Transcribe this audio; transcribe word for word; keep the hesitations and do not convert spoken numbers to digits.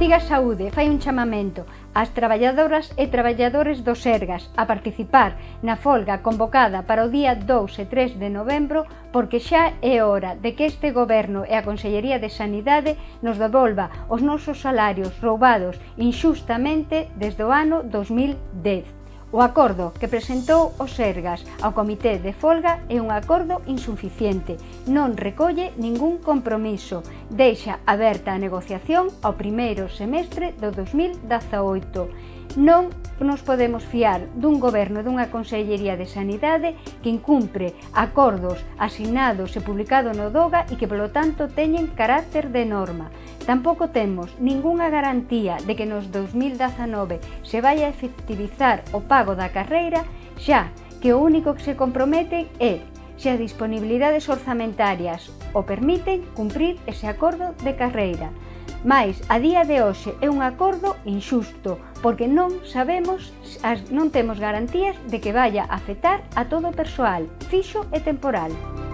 Ciga Saúde fai un chamamento ás traballadoras e traballadores do Sergas a participar na folga convocada para o día dous e tres de novembro, porque xa é hora de que este Goberno e a Consellería de Sanidade nos devolva os nosos salarios roubados inxustamente desde o ano dos mil dez. O acordo que presentou o Sergas ao Comité de Folga é un acordo insuficiente, non recolle ningún compromiso, deixa aberta a negociación ao primeiro semestre do dos mil dezaoito. Non nos podemos fiar dun goberno e dunha Consellería de Sanidade que incumpre acordos asignados e publicados no DOGA e que, polo tanto, teñen carácter de norma. Tampouco temos ningunha garantía de que nos dos mil dezanove se vai a efectivizar o pago da carreira, xa que o único que se comprometen é se as disponibilidades orzamentarias o permiten cumprir ese acordo de carreira. Mais, a día de hoxe é un acordo inxusto, porque non sabemos, non temos garantías de que vaya a afectar a todo o persoal, fixo e temporal.